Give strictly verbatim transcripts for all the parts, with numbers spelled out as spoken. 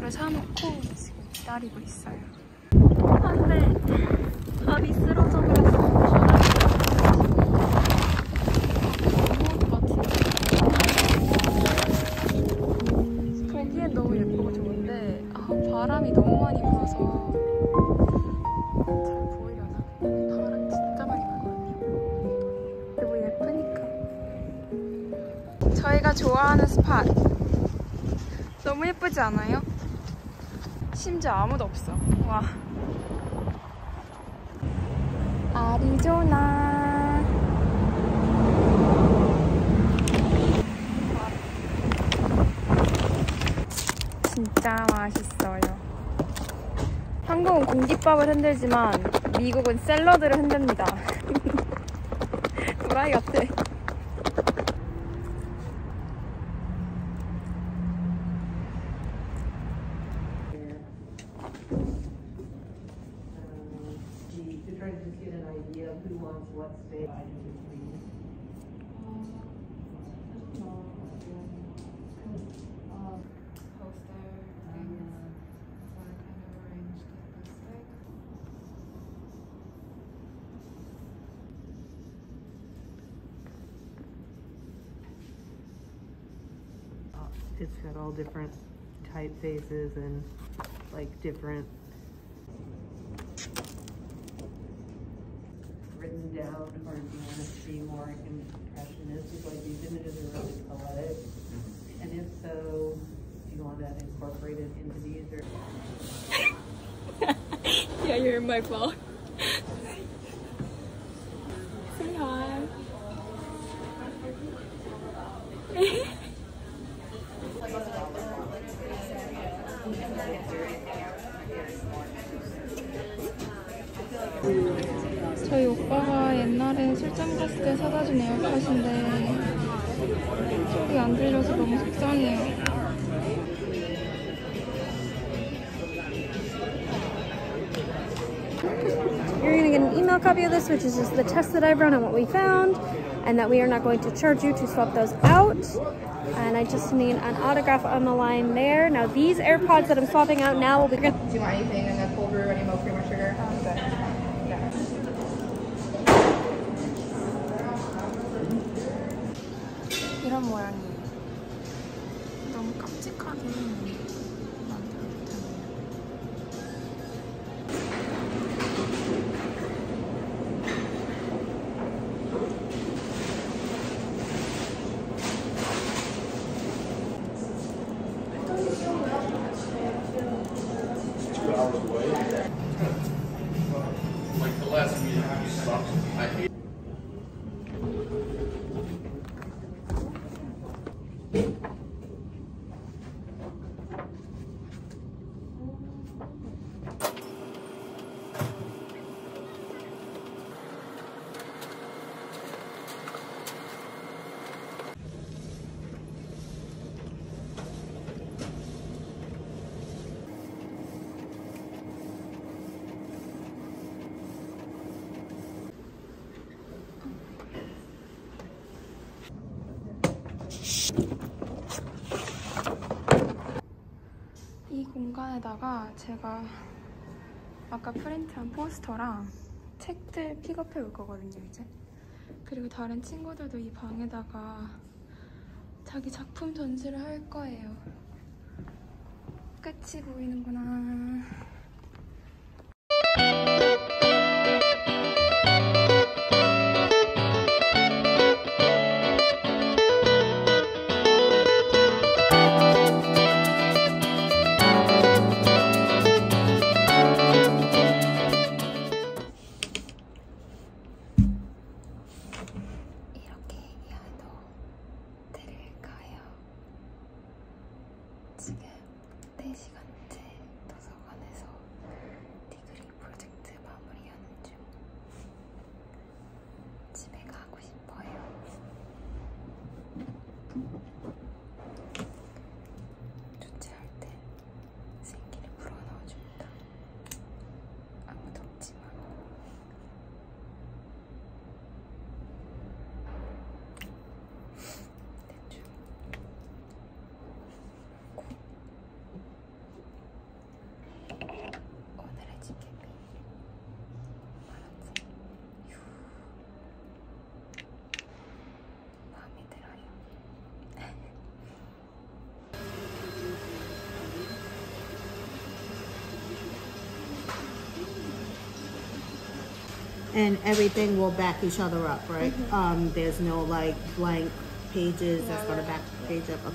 이거를 사놓고 지금 기다리고 있어요. 안돼, 밥이 쓰러져 버렸어. 보기엔 너무 예쁘고 좋은데 아, 바람이 너무 많이 불어서 잘 보이려나? 바람 진짜 많이 불거든요. 너무 예쁘니까. 저희가 좋아하는 스팟 너무 예쁘지 않아요? 심지어 아무도 없어. 와. 아리조나. 진짜 맛있어요. 한국은 공깃밥을 흔들지만 미국은 샐러드를 흔듭니다. 도라이 같아. It's got all different typefaces and like different written down, or if you want to see more impressionistic, like these images are really poetic. And if so, do you want that incorporated into these or? Yeah, you're in my vlog. Say hi. 저희 오빠가 옛날에 출장 갔을 때 사다 준 에어팟인데 소리 안 들려서 너무 속상해요. You're going to get an email copy of this, which is just the test that I've run and what we found, and that we are not going to charge you to swap those out. And I just need an autograph on the line there. Now these AirPods that I'm swapping out now will be good. Do you want anything in the cold brew, any milk, cream, or sugar? Oh, good. Yeah. 이런 모양이에요. 너무 깜찍하게 만들었잖아요. Like the last meeting, you sucked. I hate. 이 공간에다가 제가 아까 프린트한 포스터랑 책들 픽업해 올 거거든요, 이제. 그리고 다른 친구들도 이 방에다가 자기 작품 전시를 할 거예요. 끝이 보이는구나. 지금 네 시간째 도서관에서 디그리 프로젝트 마무리하는 중. 집에 가고 싶어요. 주차할 땐 생기를 불어넣어줍니다. 아무도 없지만. 대충 and everything will back each other up, right? Mm-hmm. Um, there's no like blank pages that's gonna back the page up. Okay.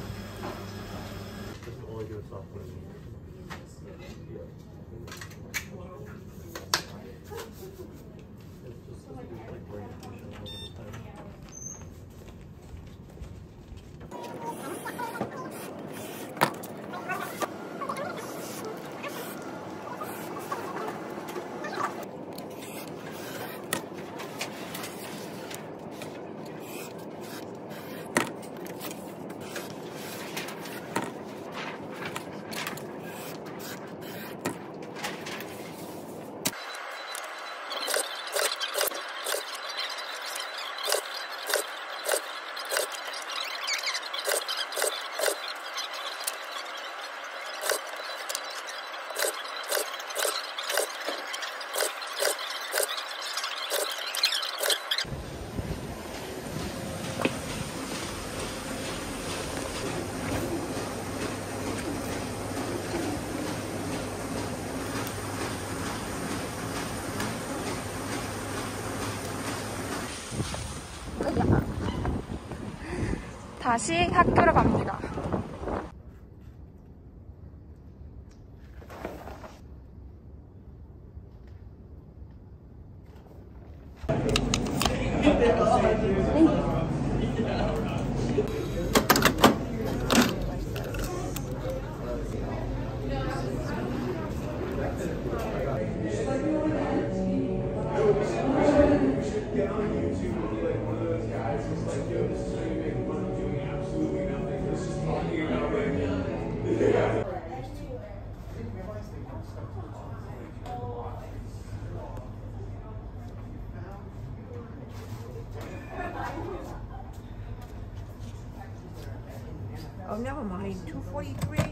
다시 학교로 갑니다. Oh, never mind. two forty-three.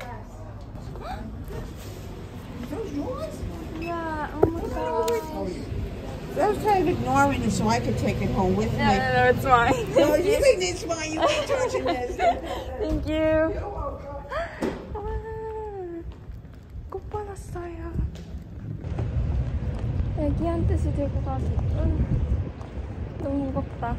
Those yours? Yeah, oh my god. I was trying to ignore it so I could take it home with me. No, no, no, it's fine. No, you think it's mine? You ain't touching this. Thank you. 아, 꽃 받았어요. 애기한테서 들고 가기. 응. 너무 무겁다.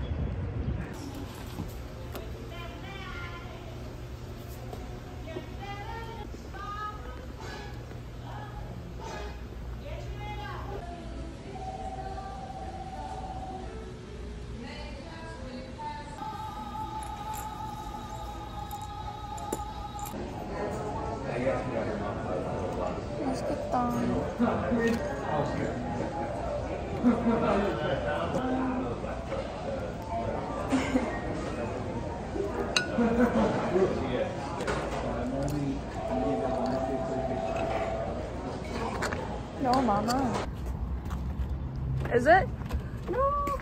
맛있겠다. 너무 많아. Is it? No.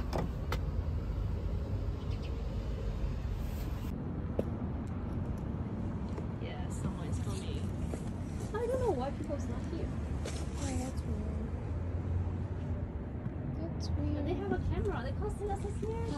Yeah, someone's for me. I don't know why people's not here. Oh, that's weird. That's And weird. they have a camera. They costing us a snare.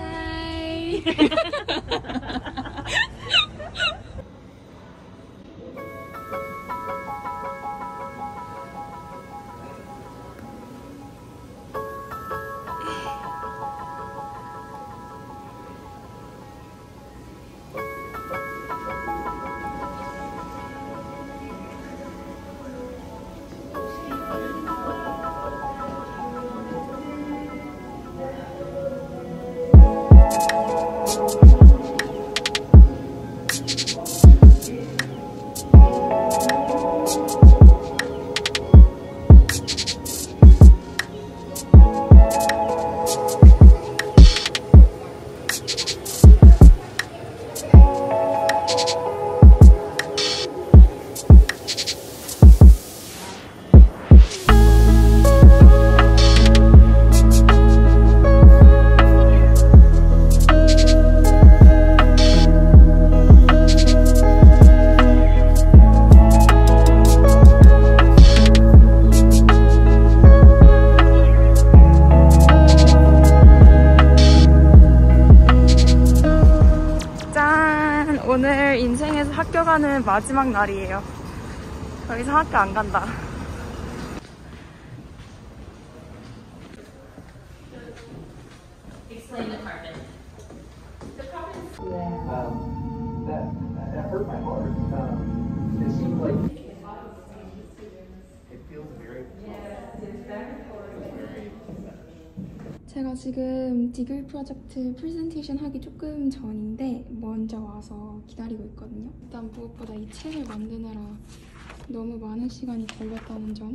오늘 인생에서 학교 가는 마지막 날이에요. 더 이상 학교 안 간다. Um, that, that hurt my heart. Um, it seemed like it feels very. 제가 지금 디글 프로젝트 프레젠테이션 하기 조금 전인데 먼저 와서 기다리고 있거든요. 일단 무엇보다 이 책을 만드느라 너무 많은 시간이 걸렸다는 점.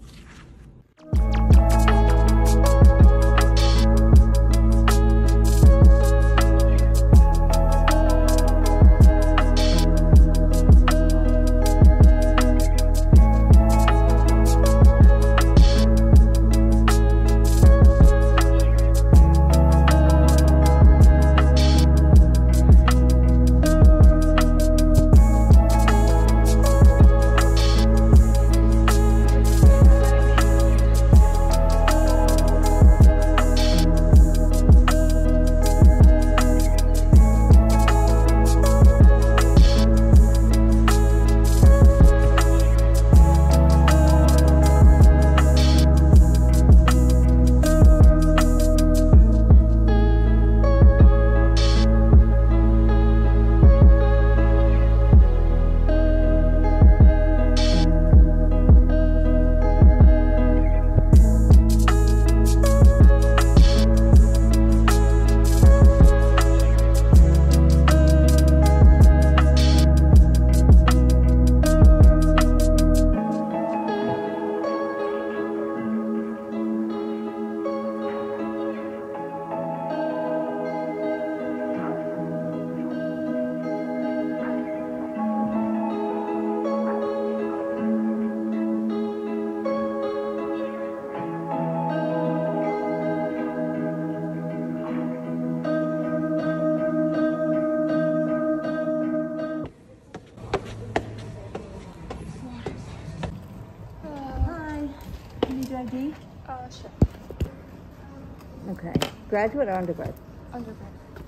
I D? Uh, sure. Okay. Graduate or undergrad? Undergrad.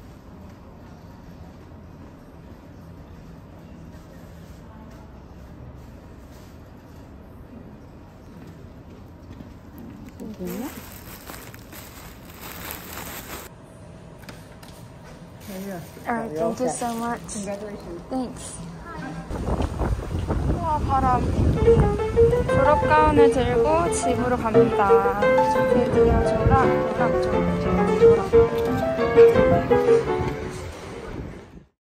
Mm-hmm. Alright, thank you so much. Congratulations. Thanks. 우와, 바람. 졸업 가운을 들고 집으로 갑니다. 드디어 졸업, 졸업, 졸업, 졸업, 졸업.